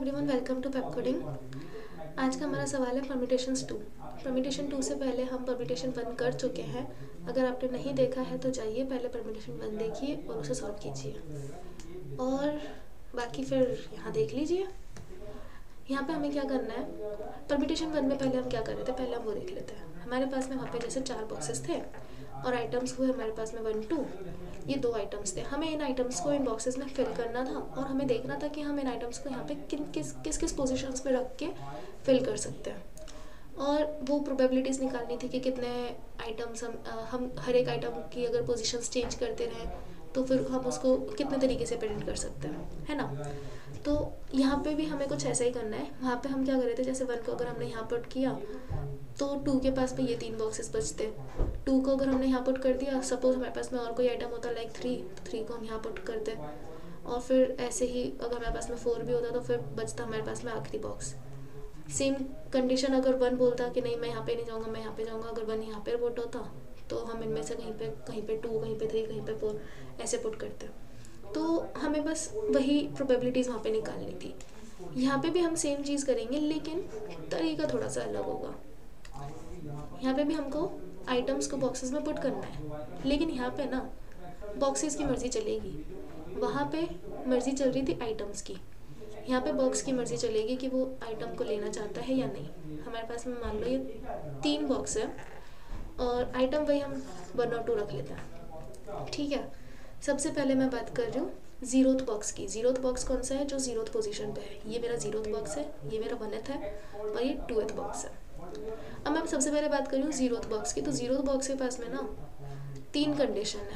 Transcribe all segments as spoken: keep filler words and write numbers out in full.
Everyone, welcome to Pepcoding. आज का हमारा सवाल है परम्यूटेशंस टू। परम्यूटेशन टू से पहले हम परम्यूटेशन वन कर चुके हैं। अगर आपने नहीं देखा है तो जाइए पहले परम्यूटेशन वन देखिए और उसे सॉल्व कीजिए और बाकी फिर यहाँ देख लीजिए। यहाँ पे हमें क्या करना है, परम्यूटेशन वन में पहले हम क्या कर रहे थे पहले हम वो देख लेते हैं। हमारे पास में वहाँ पे जैसे चार बॉक्सेस थे और आइटम्स हुए हमारे पास में वन टू, ये दो आइटम्स थे। हमें इन आइटम्स को इन बॉक्सेस में फिल करना था और हमें देखना था कि हम इन आइटम्स को यहाँ पे किन किस किस किस पोजीशंस में रख के फिल कर सकते हैं और वो प्रोबेबिलिटीज़ निकालनी थी कि कितने आइटम्स हम आ, हम हर एक आइटम की अगर पोजीशंस चेंज करते रहें तो फिर हम उसको कितने तरीके से प्रिंट कर सकते हैं, है ना। तो यहाँ पे भी हमें कुछ ऐसा ही करना है। वहाँ पे हम क्या कर रहे थे, जैसे वन को अगर हमने यहाँ पुट किया तो टू के पास में ये तीन बॉक्सेस बचते। टू को अगर हमने यहाँ पुट कर दिया, सपोज हमारे पास में और कोई आइटम होता लाइक थ्री, तो थ्री को हम यहाँ पुट करते और फिर ऐसे ही अगर हमारे पास में फोर भी होता तो फिर बचता हमारे पास में आखिरी बॉक्स। सेम कंडीशन अगर वन बोलता कि नहीं मैं यहाँ पे नहीं जाऊँगा मैं यहाँ पे जाऊँगा, अगर वन यहाँ पे पुट होता तो हम इनमें से कहीं पे कहीं पे टू, कहीं पे थ्री, कहीं पे फोर ऐसे पुट करते। तो हमें बस वही प्रोबेबिलिटीज़ वहाँ पे निकालनी थी। यहाँ पे भी हम सेम चीज़ करेंगे लेकिन तरीका थोड़ा सा अलग होगा। यहाँ पे भी हमको आइटम्स को बॉक्सेस में पुट करना है, लेकिन यहाँ पे ना बॉक्सेस की मर्ज़ी चलेगी। वहाँ पे मर्ज़ी चल रही थी आइटम्स की, यहाँ पे बॉक्स की मर्ज़ी चलेगी कि वो आइटम को लेना चाहता है या नहीं। हमारे पास में मान लो ये तीन बॉक्स है और आइटम वही हम वन और टू रख लेते हैं, ठीक है। सबसे पहले मैं बात कर रही हूँ ज़ीरोथ बॉक्स की। ज़ीरोथ बॉक्स कौन सा है, जो ज़ीरोथ पोजीशन पे है। ये मेरा ज़ीरोथ बॉक्स है, ये मेरा वनथ है और ये टूथ बॉक्स है। अब मैं सबसे पहले बात कर रही हूँ ज़ीरोथ बॉक्स की। तो ज़ीरोथ बॉक्स के पास में ना तीन कंडीशन है।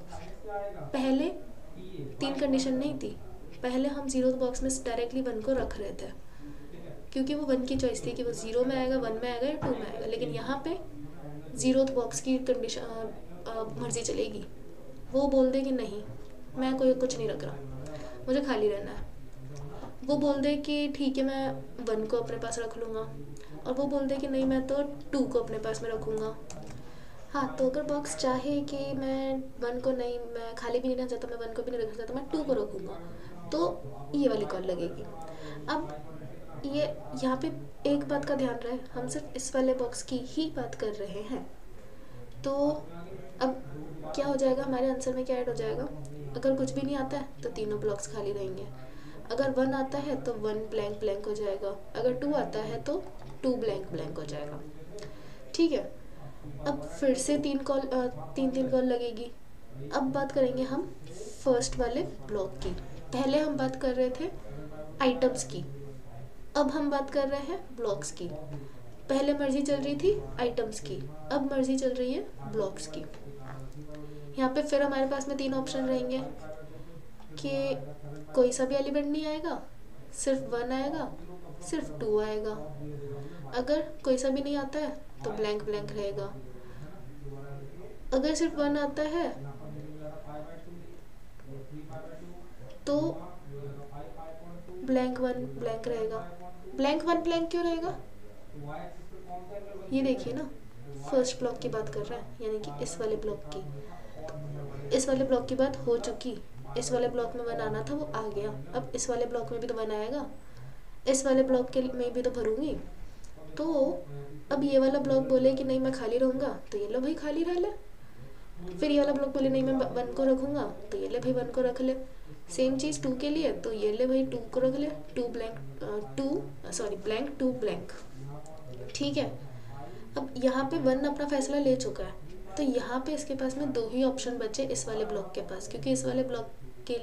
पहले तीन कंडीशन नहीं थी, पहले हम ज़ीरोथ बॉक्स में डायरेक्टली वन को रख रहे थे क्योंकि वो वन की चॉइस थी कि वो ज़ीरो में आएगा, वन में आएगा या टू में आएगा। लेकिन यहाँ पे ज़ीरोथ बॉक्स की कंडीशन मर्जी चलेगी। वो बोल दे कि नहीं मैं कोई कुछ नहीं रख रहा, मुझे खाली रहना है। वो बोल दे कि ठीक है मैं वन को अपने पास रख लूँगा, और वो बोल दे कि नहीं मैं तो टू को अपने पास में रखूँगा। हाँ, तो अगर बॉक्स चाहे कि मैं वन को नहीं, मैं खाली भी नहीं रहना चाहता, मैं वन को भी नहीं रखना चाहता, मैं टू को रखूँगा, तो ये वाली कॉल लगेगी। अब ये यहाँ पे एक बात का ध्यान रहे, हम सिर्फ इस वाले बॉक्स की ही बात कर रहे हैं। तो अब क्या हो जाएगा, हमारे आंसर में क्या ऐड हो जाएगा। अगर कुछ भी नहीं आता है तो तीनों ब्लॉक्स खाली रहेंगे। अगर वन आता है तो वन ब्लैंक ब्लैंक हो जाएगा, अगर टू आता है तो टू ब्लैंक ब्लैंक हो जाएगा, ठीक है। अब फिर से तीन कॉल तीन तीन कॉल लगेगी। अब बात करेंगे हम फर्स्ट वाले ब्लॉक की। पहले हम बात कर रहे थे आइटम्स की, अब हम बात कर रहे हैं ब्लॉक्स की। पहले मर्जी चल रही थी आइटम्स की, अब मर्जी चल रही है ब्लॉक्स की। यहाँ पे फिर हमारे पास में तीन ऑप्शन रहेंगे कि कोई सा भी एलिमेंट नहीं आएगा, सिर्फ वन आएगा, सिर्फ टू आएगा। अगर कोई सा भी नहीं आता है तो ब्लैंक ब्लैंक रहेगा। अगर सिर्फ वन आता है तो ब्लैंक वन ब्लैंक रहेगा। ब्लैंक वन ब्लैंक क्यों रहेगा, ये देखिए ना, फर्स्ट ब्लॉक की बात कर रहे हैं, यानी कि इस वाले ब्लॉक की। तो इस वाले ब्लॉक की बात हो चुकी, इस वाले ब्लॉक में वन आना था वो आ गया। अब इस वाले ब्लॉक में भी तो वन आएगा, इस वाले ब्लॉक के में भी तो भरूंगी। तो अब ये वाला ब्लॉक बोले कि नहीं मैं खाली रहूँगा, तो ये लो भाई खाली रह ले। फिर ये वाला ब्लॉक बोले नहीं मैं वन को रखूँगा, तो ये ले भाई वन को रख ले। सेम चीज़ टू के लिए, तो ये ले भाई टू को रख ले, two blank two sorry blank two blank, ठीक है। अब यहाँ पे वन अपना फैसला ले चुका है, तो यहाँ पे इसके पास में दो ही ऑप्शन बचे इस वाले ब्लॉक के पास, क्योंकि इस वाले ब्लॉक के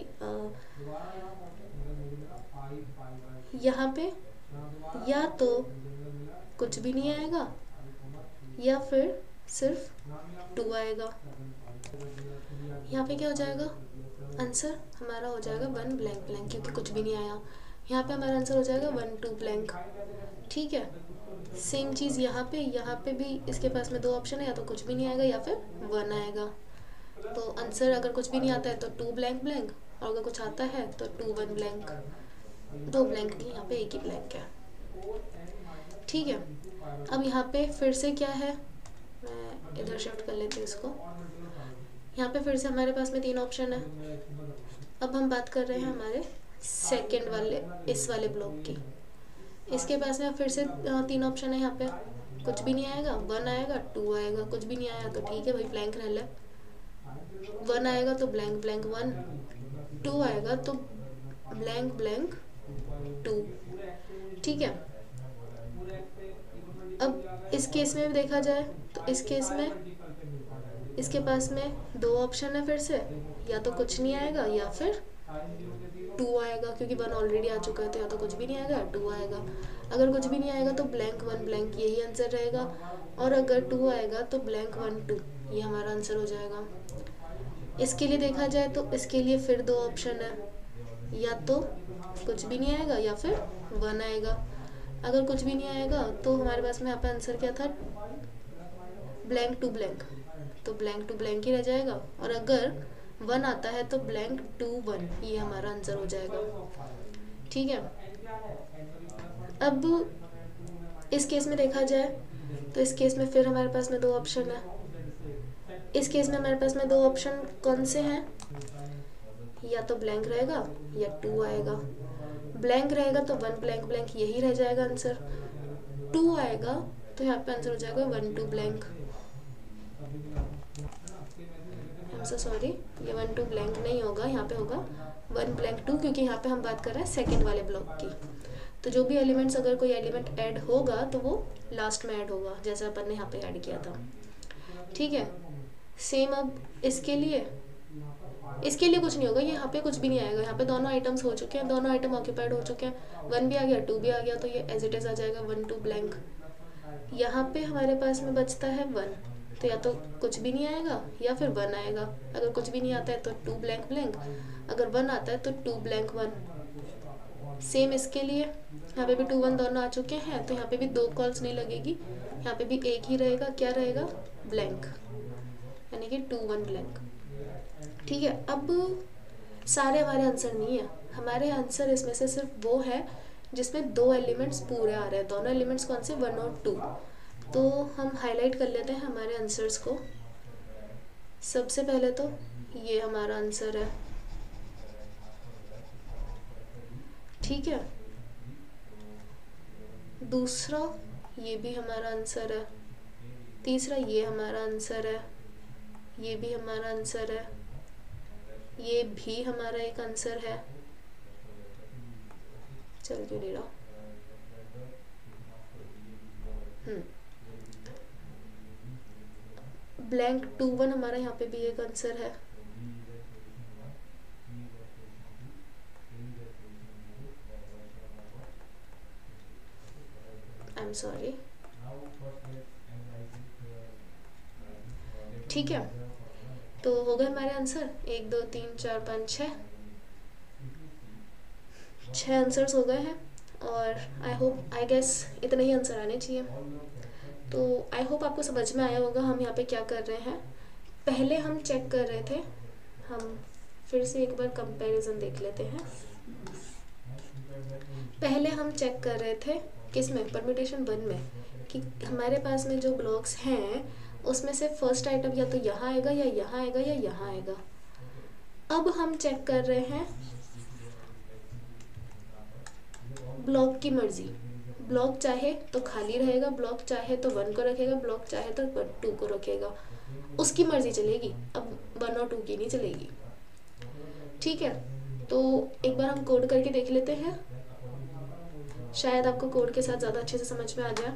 यहाँ पे या तो कुछ भी नहीं आएगा या फिर सिर्फ टू आएगा। यहाँ पे क्या हो जाएगा, आंसर हमारा हो जाएगा वन ब्लैंक ब्लैंक, क्योंकि कुछ भी नहीं आया। यहाँ पे हमारा आंसर हो जाएगा वन टू ब्लैंक, ठीक है। सेम चीज़ यहाँ पे, यहाँ पे भी इसके पास में दो ऑप्शन है, या तो कुछ भी नहीं आएगा या फिर वन आएगा। तो आंसर अगर कुछ भी नहीं आता है तो टू ब्लैंक ब्लैंक, और अगर कुछ आता है तो टू वन ब्लैंक। दो ब्लैंक नहीं, यहाँ पे एक ही ब्लैंक है, ठीक है। अब यहाँ पे फिर से क्या है, मैं इधर शिफ्ट कर लेती हूँ इसको। यहाँ पे फिर से हमारे पास में तीन ऑप्शन है। अब हम बात कर रहे हैं हमारे सेकंड वाले इस वाले ब्लॉक की। इसके पास में फिर से तीन ऑप्शन है यहाँ पे, कुछ भी नहीं आएगा, वन आएगा, टू आएगा, कुछ भी नहीं आया तो ठीक है भाई ब्लैंक रह ले, वन आएगा तो ब्लैंक ब्लैंक वन, टू आएगा तो ब्लैंक ब्लैंक टू, ठीक है। अब इस केस में भी देखा जाए तो इस केस में इसके पास में दो ऑप्शन है फिर से, या तो कुछ नहीं आएगा या फिर टू आएगा, क्योंकि वन ऑलरेडी आ चुका है तो या तो कुछ भी नहीं आएगा या टू आएगा। अगर कुछ भी नहीं आएगा तो ब्लैंक वन ब्लैंक यही आंसर रहेगा, और अगर टू आएगा तो ब्लैंक वन टू, ये हमारा आंसर हो जाएगा। इसके लिए देखा जाए तो इसके लिए फिर दो ऑप्शन है, या तो कुछ भी नहीं आएगा या फिर वन आएगा। अगर कुछ भी नहीं आएगा तो हमारे पास में यहाँ पे आंसर क्या था, ब्लैंक टू ब्लैंक, तो ब्लैंक टू ब्लैंक ही रह जाएगा, और अगर वन आता है तो ब्लैंक टू वन, ये हमारा आंसर हो जाएगा, ठीक है। अब इस केस में देखा जाए तो इस केस में फिर हमारे पास में दो ऑप्शन है। इस केस में हमारे पास में दो ऑप्शन कौन से हैं, या तो ब्लैंक रहेगा या टू आएगा। ब्लैंक रहेगा तो वन ब्लैंक ब्लैंक यही रह जाएगा आंसर, टू आएगा तो यहाँ पे आंसर हो जाएगा one two blank. So sorry, ये वन टू ब्लैंक नहीं होगा, यहाँ पे होगा वन ब्लैंक टू, क्योंकि यहाँ पे हम बात कर रहे हैं सेकंड वाले ब्लॉक की। तो जो भी एलिमेंट्स, अगर कोई एलिमेंट ऐड होगा तो वो लास्ट में ऐड होगा, जैसे अपन ने यहाँ पे ऐड किया था, ठीक है। सेम अब इसके लिए इसके लिए कुछ नहीं होगा, यहाँ पे कुछ भी नहीं आएगा, यहाँ पे दोनों आइटम्स हो चुके हैं, दोनों आइटम ऑक्यूपाइड हो चुके हैं, वन भी आ गया टू भी आ गया, तो ये एज इट इज आ जाएगा वन टू ब्लैंक। यहाँ पे हमारे पास में बचता है वन, तो या तो कुछ भी नहीं आएगा या फिर वन आएगा। अगर कुछ भी नहीं आता है तो टू ब्लैंक ब्लैंक, अगर वन आता है तो टू ब्लैंक वन। सेम इसके लिए, यहाँ पे भी टू वन दोनों आ चुके हैं, तो यहाँ पे भी दो कॉल्स नहीं लगेगी, यहाँ पे भी एक ही रहेगा, क्या रहेगा, ब्लैंक, यानी कि टू वन ब्लैंक, ठीक है। अब सारे हमारे आंसर नहीं है, हमारे आंसर इसमें से सिर्फ वो है जिसमें दो एलिमेंट्स पूरे आ रहे हैं। दोनों एलिमेंट्स कौन से, वन और टू। तो हम हाईलाइट कर लेते हैं हमारे आंसर्स को। सबसे पहले तो ये हमारा आंसर है, ठीक है। दूसरा ये भी हमारा आंसर है, तीसरा ये हमारा आंसर है, ये भी हमारा आंसर है, ये भी हमारा एक आंसर है, चल क्यों नहीं रहा, हम्म ब्लैंक टू वन हमारा यहाँ पे भी एक आंसर है, आई एम सॉरी, ठीक है। तो हो गए हमारे आंसर, एक दो तीन चार पाँच छः छः आंसर्स हो गए हैं, और आई होप आई गेस इतने ही आंसर आने चाहिए। तो आई होप आपको समझ में आया होगा हम यहाँ पे क्या कर रहे हैं। पहले हम चेक कर रहे थे, हम फिर से एक बार कंपैरिजन देख लेते हैं। पहले हम चेक कर रहे थे किसमें, परम्यूटेशन वन में, कि हमारे पास में जो ब्लॉक्स हैं उसमें से फर्स्ट आइटम या तो यहाँ आएगा या यहाँ आएगा या यहाँ आएगा। अब हम चेक कर रहे हैं ब्लॉक की मर्जी, ब्लॉक चाहे तो खाली रहेगा, ब्लॉक चाहे तो वन को रखेगा, ब्लॉक चाहे तो टू को रखेगा, उसकी मर्जी चलेगी, अब वन और टू की नहीं चलेगी, ठीक है। तो एक बार हम कोड करके देख लेते हैं, शायद आपको कोड के साथ ज़्यादा अच्छे से समझ में आ जाए।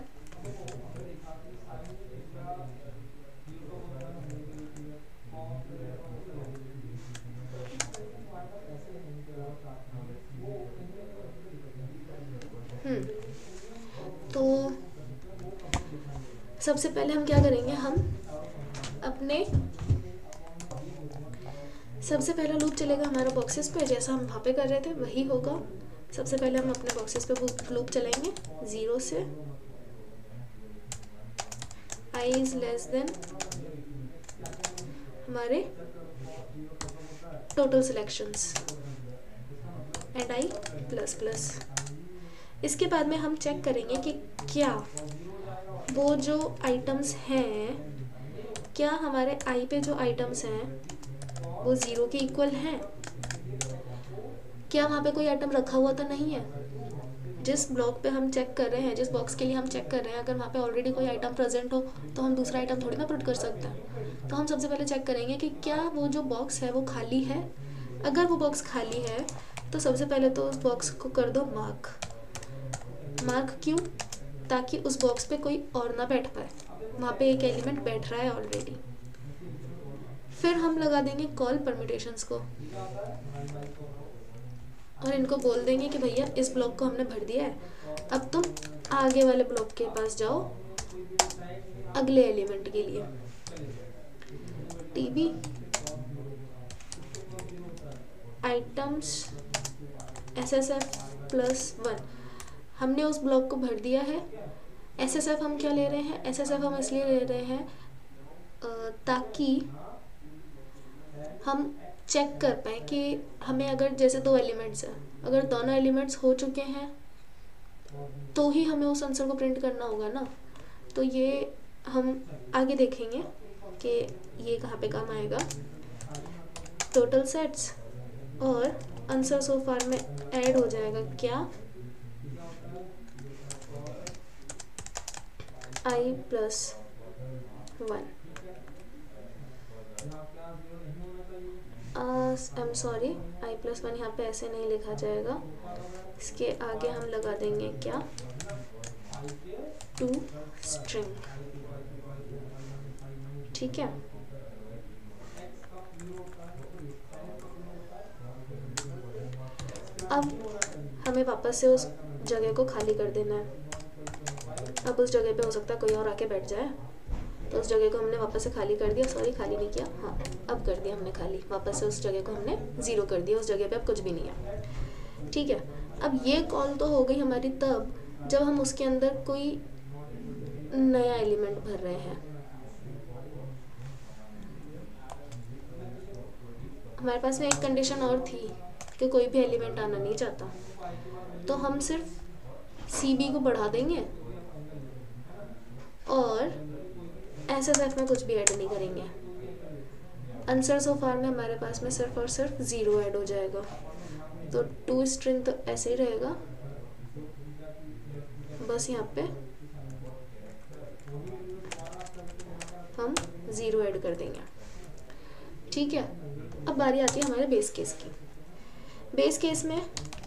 हम्म तो सबसे पहले हम क्या करेंगे, हम अपने सबसे पहला लूप चलेगा हमारा बॉक्सेस पे, जैसा हम वहाँ पे कर रहे थे वही होगा। सबसे पहले हम अपने बॉक्सेस पे लूप चलाएंगे, ज़ीरो से आई इज़ लेस देन हमारे total selections and I plus plus. इसके बाद में हम चेक करेंगे कि क्या वो जो आइटम्स हैं, क्या हमारे आई पे जो आइटम्स हैं वो ज़ीरो के इक्वल हैं। क्या वहाँ पे कोई आइटम रखा हुआ तो नहीं है? जिस ब्लॉक पे हम चेक कर रहे हैं, जिस बॉक्स के लिए हम चेक कर रहे हैं, अगर वहाँ पे ऑलरेडी कोई आइटम प्रेजेंट हो तो हम दूसरा आइटम थोड़ी ना पुट कर सकते हैं। तो हम सबसे पहले चेक करेंगे कि क्या वो जो बॉक्स है वो खाली है। अगर वो बॉक्स खाली है तो सबसे पहले तो उस बॉक्स को कर दो मार्क। मार्क क्यों? ताकि उस बॉक्स पे कोई और ना बैठ पाए, वहाँ पे एक एलिमेंट बैठ रहा है ऑलरेडी। फिर हम लगा देंगे कॉल परम्यूटेशंस को और इनको बोल देंगे कि भैया इस ब्लॉक को हमने भर दिया है, अब तुम आगे वाले ब्लॉक के पास जाओ अगले एलिमेंट के लिए। TB items SSF plus one, हमने उस ब्लॉक को भर दिया है। एसएसएफ हम क्या ले रहे हैं? एसएसएफ हम इसलिए ले रहे हैं ताकि हम चेक कर पाए कि हमें अगर जैसे दो एलिमेंट्स हैं, अगर दोनों एलिमेंट्स हो चुके हैं तो ही हमें उस आंसर को प्रिंट करना होगा ना। तो ये हम आगे देखेंगे कि ये कहाँ पे काम आएगा। टोटल सेट्स और आंसर सो फार में ऐड हो जाएगा क्या? I plus one. I am sorry, I plus one यहाँ पे ऐसे नहीं लिखा जाएगा, इसके आगे हम लगा देंगे क्या? To string. ठीक है, अब हमें वापस से उस जगह को खाली कर देना है। अब उस जगह पे हो सकता है कोई और आके बैठ जाए, तो उस जगह को हमने वापस से खाली कर दिया। सॉरी, खाली नहीं किया, हाँ अब कर दिया हमने खाली। वापस से उस जगह को हमने ज़ीरो कर दिया, उस जगह पे अब कुछ भी नहीं है। ठीक है, अब ये कॉल तो हो गई हमारी तब जब हम उसके अंदर कोई नया एलिमेंट भर रहे हैं। हमारे पास में एक कंडीशन और थी कि कोई भी एलिमेंट आना नहीं चाहता, तो हम सिर्फ सी बी को बढ़ा देंगे और एस एस एफ में कुछ भी ऐड नहीं करेंगे। आंसर सो फार में हमारे पास में सिर्फ और सिर्फ ज़ीरो ऐड हो जाएगा। तो टू स्ट्रिंग तो ऐसे ही रहेगा, बस यहाँ पे हम ज़ीरो ऐड कर देंगे। ठीक है, अब बारी आती है हमारे बेस केस की। बेस केस में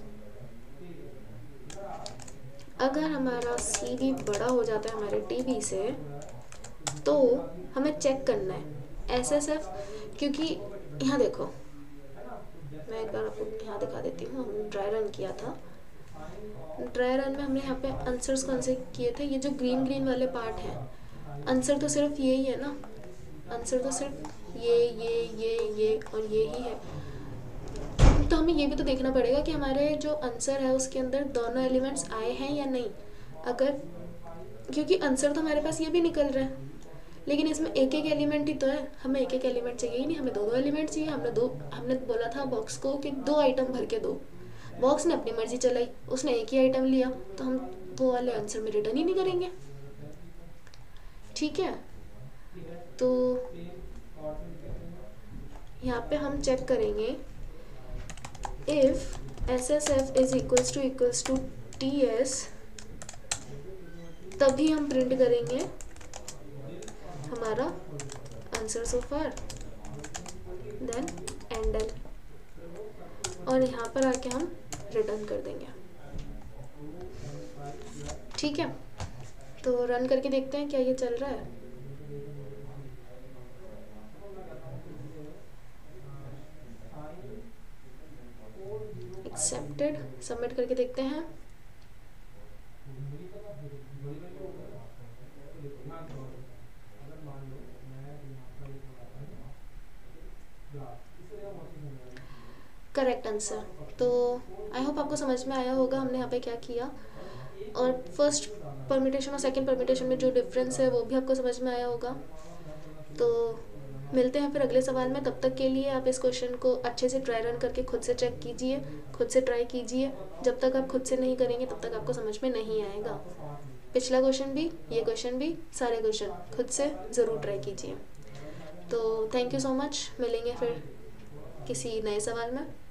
अगर हमारा सी बी बड़ा हो जाता है हमारे टी बी से, तो हमें चेक करना है एस एस एफ, क्योंकि यहाँ देखो, मैं एक बार आपको यहाँ दिखा देती हूँ। हमने ड्राई रन किया था, ड्राई रन में हमने यहाँ पे आंसर्स कौन से किए थे? ये जो ग्रीन ग्रीन वाले पार्ट है, आंसर तो सिर्फ ये ही है ना, आंसर तो सिर्फ ये ये ये ये और ये ही है। तो हमें ये भी तो देखना पड़ेगा कि हमारे जो आंसर है उसके अंदर दोनों एलिमेंट्स आए हैं या नहीं। अगर, क्योंकि आंसर तो हमारे पास ये भी निकल रहा है, लेकिन इसमें एक एक एलिमेंट ही तो है, हमें एक एक एलिमेंट चाहिए ही नहीं, हमें दो दो एलिमेंट चाहिए। हमने दो हमने बोला था बॉक्स को कि दो आइटम भर के दो, बॉक्स ने अपनी मर्जी चलाई, उसने एक ही आइटम लिया, तो हम वो वाले आंसर में रिटर्न ही नहीं करेंगे। ठीक है, तो यहाँ पे हम चेक करेंगे if S S F is equals to equals to T S, तभी हम प्रिंट करेंगे हमारा answer so far, then endl, और यहाँ पर आके हम रिटर्न कर देंगे। ठीक है, तो रन करके देखते हैं क्या ये चल रहा है। एक्सेप्टेड, सबमिट करके देखते हैं। Correct answer. तो आई होप आपको समझ में आया होगा हमने यहाँ पे क्या किया, और फर्स्ट परम्यूटेशन और सेकंड परम्यूटेशन में जो डिफरेंस है वो भी आपको समझ में आया होगा। तो मिलते हैं फिर अगले सवाल में, तब तक के लिए आप इस क्वेश्चन को अच्छे से ट्राई रन करके खुद से चेक कीजिए, खुद से ट्राई कीजिए। जब तक आप खुद से नहीं करेंगे तब तक आपको समझ में नहीं आएगा। पिछला क्वेश्चन भी, ये क्वेश्चन भी, सारे क्वेश्चन खुद से ज़रूर ट्राई कीजिए। तो थैंक यू सो मच, मिलेंगे फिर किसी नए सवाल में।